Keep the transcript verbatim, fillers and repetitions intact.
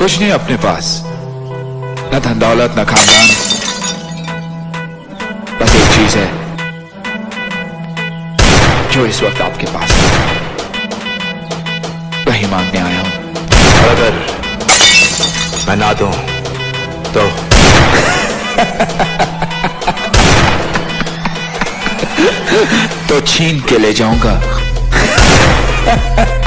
कुछ नहीं अपने पास, न धन दौलत न खानदान, बस एक चीज है जो इस वक्त आपके पास है, वही मांगने आया हूं। और अगर मैं ना दूं तो तो छीन के ले जाऊंगा।